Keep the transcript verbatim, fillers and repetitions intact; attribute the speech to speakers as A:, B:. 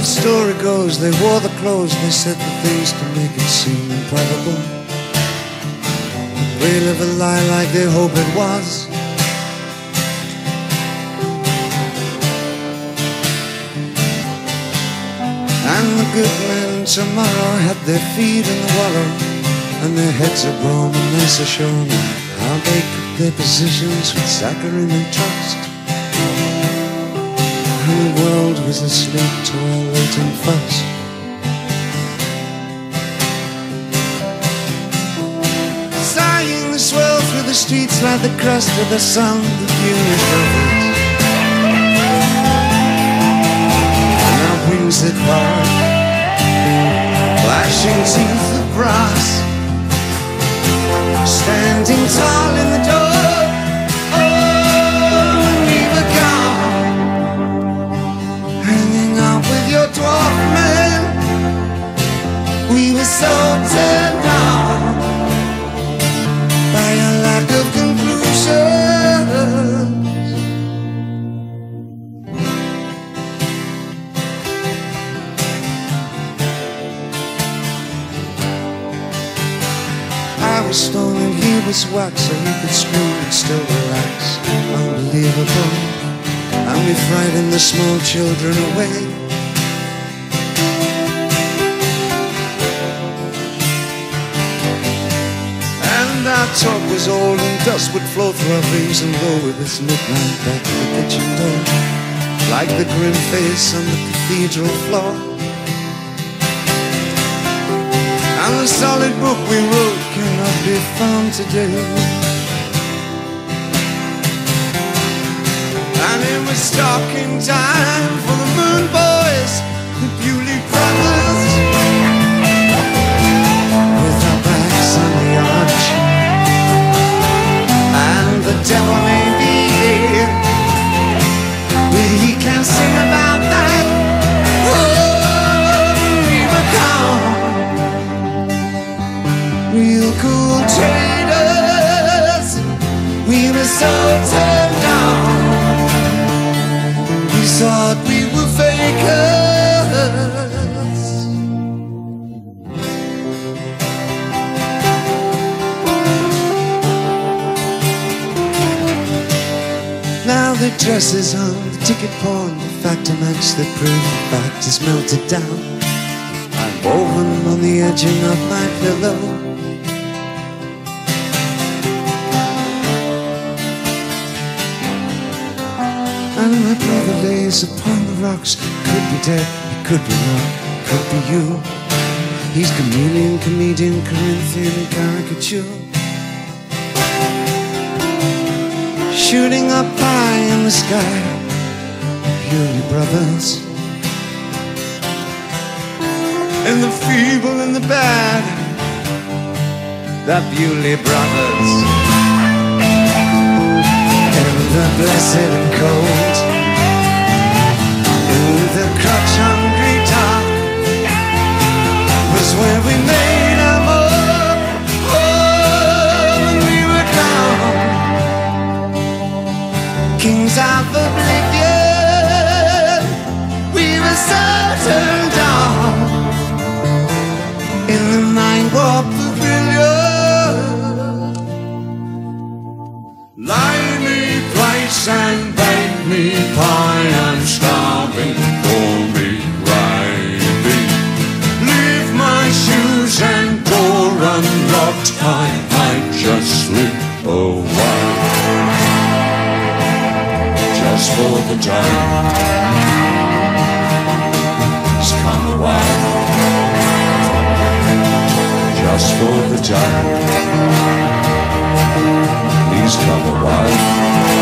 A: the story goes, they wore the clothes, they said the things to make it seem improbable. We live a lie like they hope it was. And the good men tomorrow had their feet in the wallow, and their heads are blown and they are shown how they keep their positions with saccharine and trust. And the world was asleep to our waiting fuss. Sighing the swell through the streets like the crest of the sun, the fury trumpets. And our wings that part, flashing teeth of brass, standing tall in the door. Oh, and we were gone, hanging out with your dwarf man. We were so turned on by a lack of conclusions. I was stone and he was wax, so he could scream and still relax. Unbelievable, and we frightened the small children away. And our talk was old, and dust would flow through our veins and blow with its midnight back to the kitchen door, like the grim face on the cathedral floor. And the solid book we wrote cannot be found today. And it was stalking time for the Moon Boys, the Bewlay brothers, with our backs on the arch. And the devil may be here, but he can't sing about that. Oh, we were gone, real cool traders. We were so turned on, we thought we were fakers. Now the dress is on, the ticket pawn, the fact to match the proof, the fact is melted down. I'm woven on the edging of my pillow. And my brother lays upon the rocks. Could be dead, he could be not, could be you. He's chameleon, comedian, Corinthian caricature, shooting up high in the sky. Bewlay brothers, and the feeble and the bad, the Bewlay brothers. The blessed and cold, in the crotch-hungry dark, was where we made our mark. Oh, and we were gone, kings of oblivion. We were so turned on in the mind-warp pavilion. Lie me place and bake me pie, I'm starving for me gravy. Leave my shoes and door unlocked, I might just slip away, just for the day. Just come away, just for the day. Please come away.